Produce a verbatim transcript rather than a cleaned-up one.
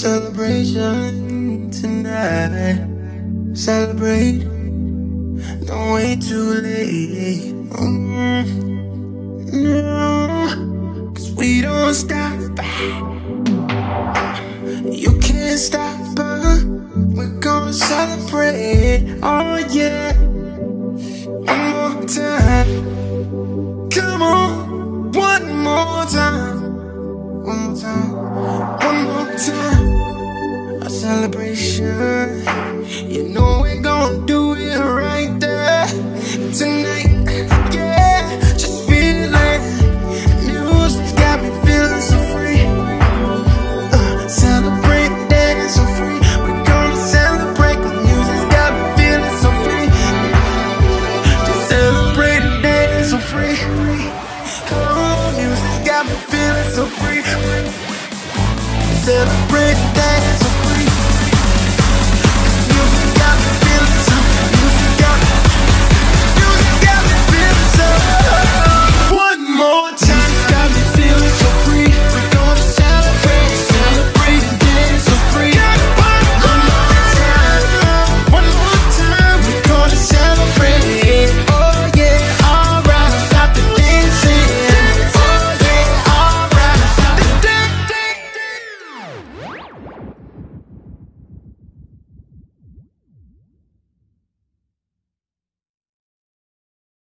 celebration tonight. Celebrate, don't wait too late. Mm, no, cause we don't stop. You can't stop us. We're gonna celebrate. Oh yeah. One more time. Come on. One more time. One more time. One more time. A celebration. You know we're gonna do it right there tonight. Yeah, just feel it. Music's got me feeling so free. Uh, celebrate, dance so free. We're gonna celebrate. The music's got me feeling so free. Just celebrate and dance so free. Oh, music's got me feeling so free. Celebrate.